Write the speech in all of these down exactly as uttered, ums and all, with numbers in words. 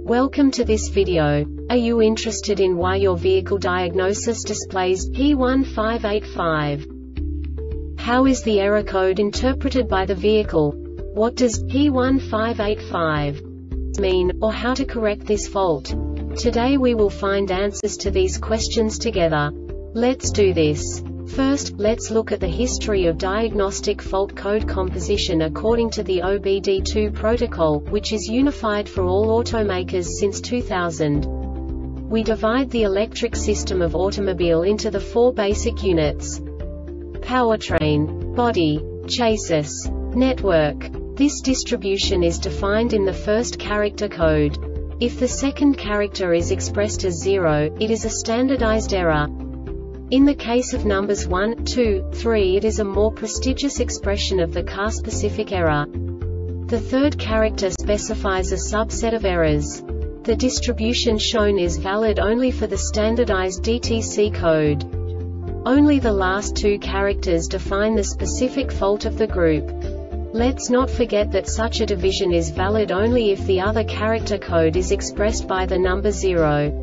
Welcome to this video. Are you interested in why your vehicle diagnosis displays P one five eight five? How is the error code interpreted by the vehicle? What does P one five eight five mean, or how to correct this fault? Today we will find answers to these questions together. Let's do this. First, let's look at the history of diagnostic fault code composition according to the O B D two protocol, which is unified for all automakers since two thousand. We divide the electric system of automobile into the four basic units: powertrain, body, chassis, network. This distribution is defined in the first character code. If the second character is expressed as zero, it is a standardized error. In the case of numbers one, two, three, it is a more prestigious expression of the car-specific error. The third character specifies a subset of errors. The distribution shown is valid only for the standardized D T C code. Only the last two characters define the specific fault of the group. Let's not forget that such a division is valid only if the other character code is expressed by the number zero.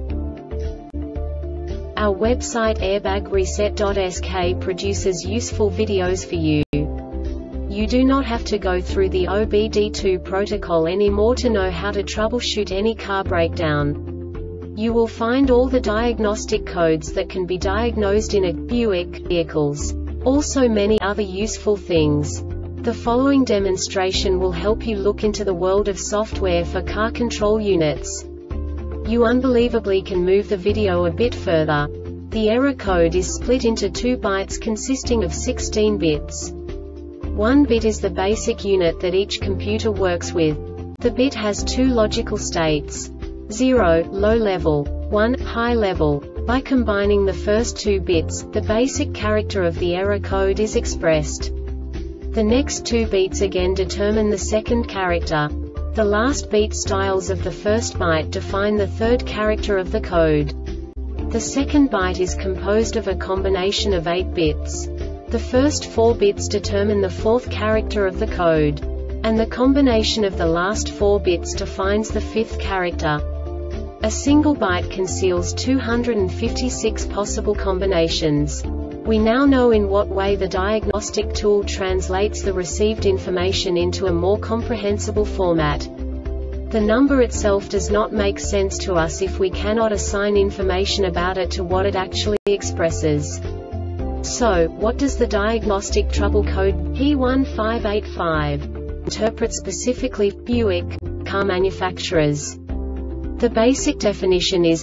Our website airbag reset dot S K produces useful videos for you. You do not have to go through the O B D two protocol anymore to know how to troubleshoot any car breakdown. You will find all the diagnostic codes that can be diagnosed in a Buick vehicles. Also many other useful things. The following demonstration will help you look into the world of software for car control units. You unbelievably can move the video a bit further. The error code is split into two bytes consisting of sixteen bits. One bit is the basic unit that each computer works with. The bit has two logical states: zero, low level, one, high level. By combining the first two bits, the basic character of the error code is expressed. The next two beats again determine the second character. The last beat styles of the first byte define the third character of the code. The second byte is composed of a combination of eight bits. The first four bits determine the fourth character of the code. And the combination of the last four bits defines the fifth character. A single byte conceals two hundred fifty-six possible combinations. We now know in what way the diagnostic tool translates the received information into a more comprehensible format. The number itself does not make sense to us if we cannot assign information about it to what it actually expresses. So, what does the diagnostic trouble code P one five eight five interpret specifically for Buick car manufacturers? The basic definition is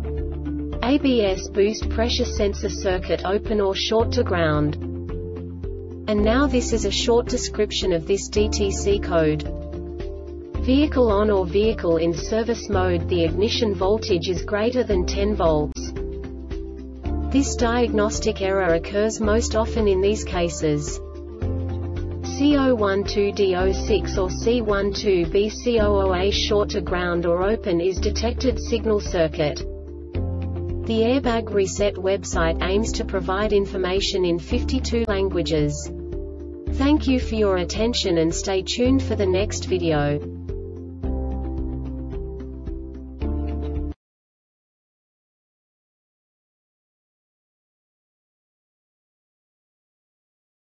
A B S boost pressure sensor circuit open or short to ground. And now this is a short description of this D T C code. Vehicle on or vehicle in service mode, the ignition voltage is greater than ten volts. This diagnostic error occurs most often in these cases: C zero one two D zero six or C one two B C zero zero A short to ground or open is detected signal circuit. The Airbag Reset website aims to provide information in fifty-two languages. Thank you for your attention and stay tuned for the next video.